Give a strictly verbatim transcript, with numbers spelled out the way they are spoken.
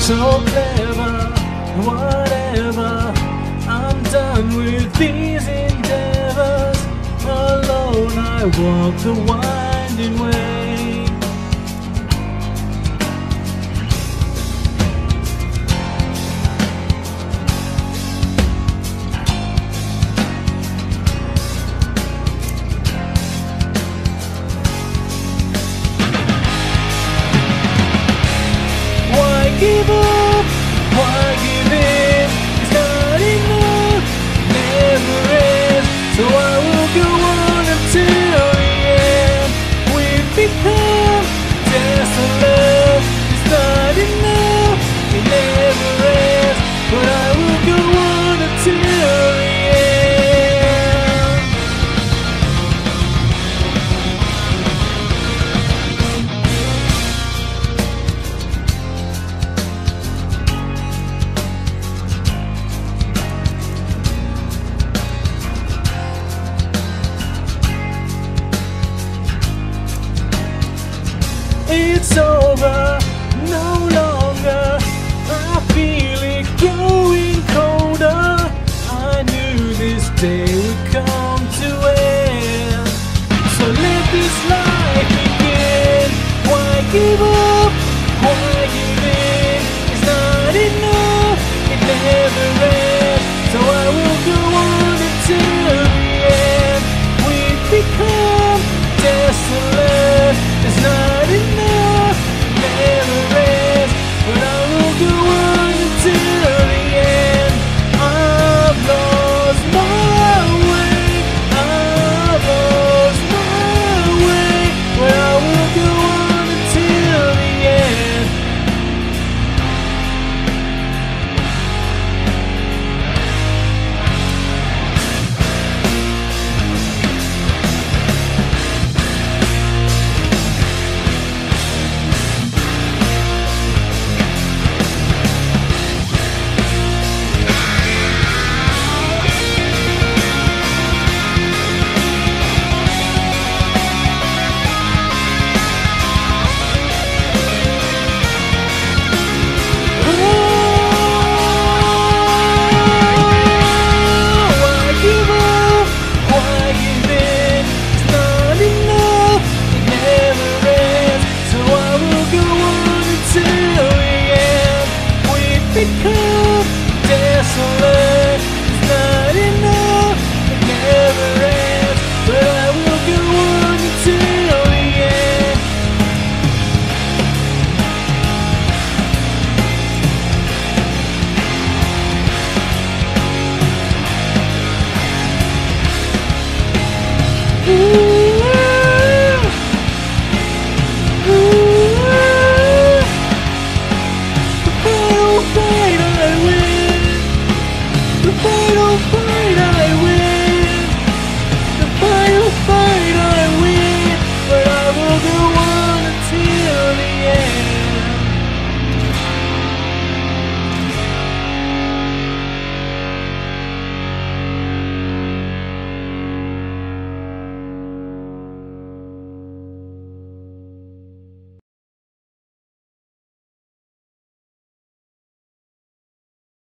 So clever, whatever. I'm done with these endeavors. Alone I walk the winding way. Give up, why give in? It's not enough, never ends. So I will go on until the end. We've become just a love. It's not enough, it never ends. But I will go on until the end. It's over, no longer. I feel it growing colder. I knew this day would come to end. So let this life begin. Why give